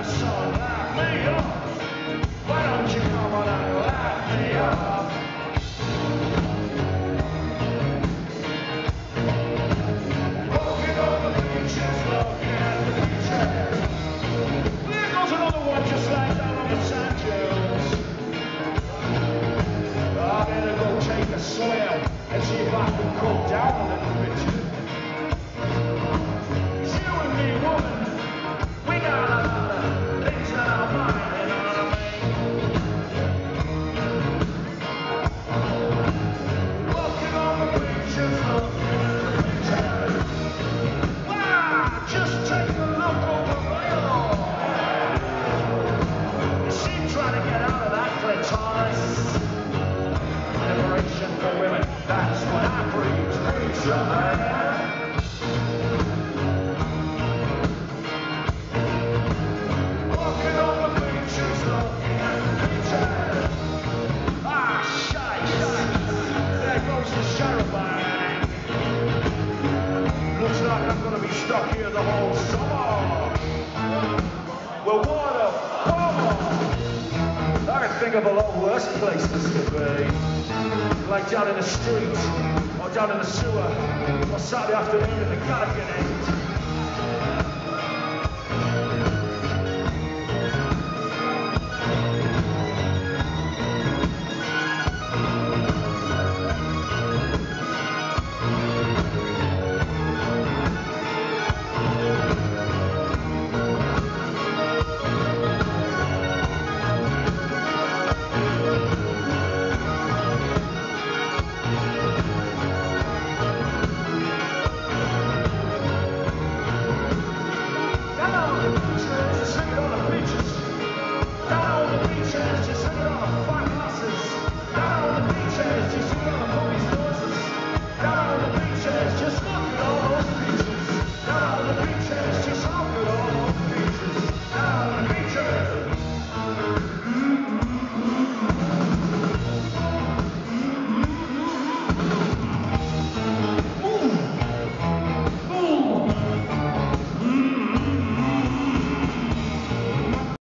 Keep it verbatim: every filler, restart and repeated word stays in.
a song, laugh me off. Why don't you come on and laugh me off? Walking on the beaches, looking at the beaches. There goes another one just like down on the sand dunes. I better go take a swim and see if I can cool down a little bit. It's you and me, woman. We got a lot of things in our mind, you know what I mean? Walking on the beaches, looking at the beaches. Wow, just take a look over there. You seem trying to get out of that clitoris. Liberation for women, that's what I preach, preacher man. Walking on the beaches, looking at the beaches. Ah, shite, shite. There goes the sheriff bang. Looks like I'm going to be stuck here the whole summer. Well, what a bummer. I can think of a lot worse places to be. Like down in the street, or down in the sewer, or Saturday afternoon in the Gallagher end. Sing it on.